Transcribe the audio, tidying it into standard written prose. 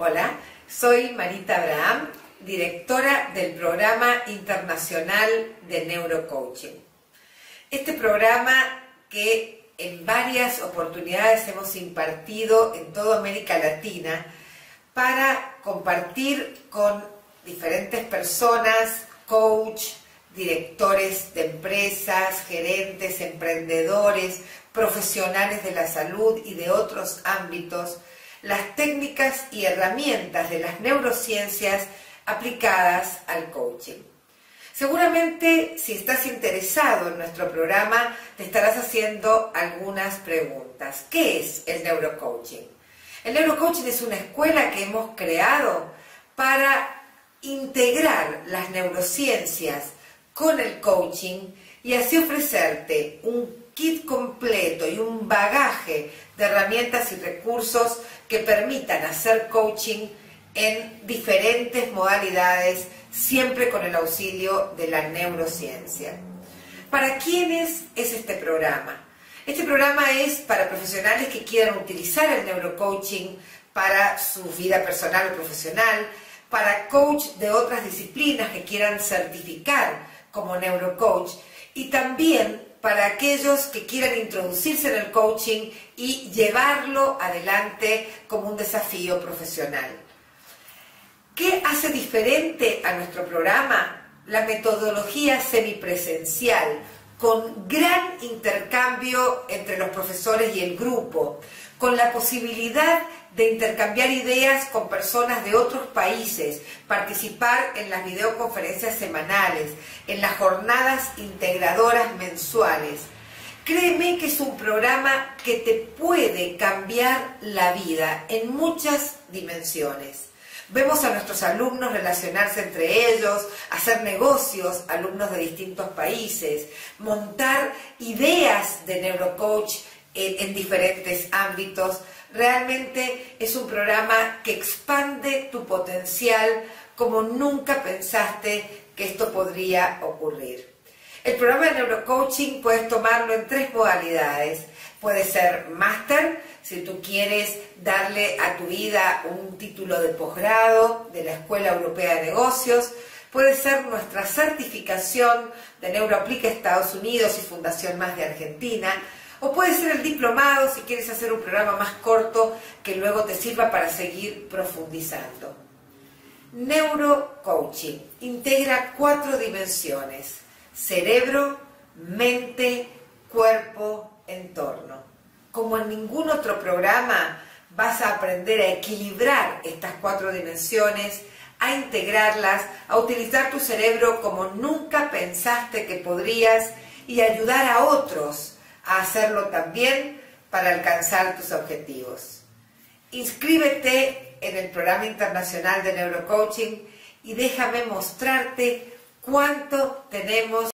Hola, soy Marita Abraham, directora del Programa Internacional de Neurocoaching. Este programa que en varias oportunidades hemos impartido en toda América Latina para compartir con diferentes personas, coach, directores de empresas, gerentes, emprendedores, profesionales de la salud y de otros ámbitos, las técnicas y herramientas de las neurociencias aplicadas al coaching. Seguramente, si estás interesado en nuestro programa, te estarás haciendo algunas preguntas. ¿Qué es el neurocoaching? El neurocoaching es una escuela que hemos creado para integrar las neurociencias con el coaching y así ofrecerte un kit completo y un bagaje de herramientas y recursos que permitan hacer coaching en diferentes modalidades, siempre con el auxilio de la neurociencia. ¿Para quiénes es este programa? Este programa es para profesionales que quieran utilizar el neurocoaching para su vida personal o profesional, para coach de otras disciplinas que quieran certificar como neurocoach y también para aquellos que quieran introducirse en el coaching y llevarlo adelante como un desafío profesional. ¿Qué hace diferente a nuestro programa? La metodología semipresencial, con gran intercambio entre los profesores y el grupo, con la posibilidad de intercambiar ideas con personas de otros países, participar en las videoconferencias semanales, en las jornadas integradoras mensuales. Créeme que es un programa que te puede cambiar la vida en muchas dimensiones. Vemos a nuestros alumnos relacionarse entre ellos, hacer negocios, alumnos de distintos países, montar ideas de neurocoach en diferentes ámbitos. Realmente es un programa que expande tu potencial como nunca pensaste que esto podría ocurrir. El programa de neurocoaching puedes tomarlo en 3 modalidades. Puede ser máster, si tú quieres darle a tu vida un título de posgrado de la Escuela Europea de Negocios. Puede ser nuestra certificación de Neuroaplica Estados Unidos y Fundación Más de Argentina. O puede ser el diplomado si quieres hacer un programa más corto que luego te sirva para seguir profundizando. Neurocoaching integra 4 dimensiones: cerebro, mente, cuerpo, entorno. Como en ningún otro programa, vas a aprender a equilibrar estas 4 dimensiones, a integrarlas, a utilizar tu cerebro como nunca pensaste que podrías y ayudar a otros a hacerlo también para alcanzar tus objetivos. Inscríbete en el Programa Internacional de Neurocoaching y déjame mostrarte cuánto tenemos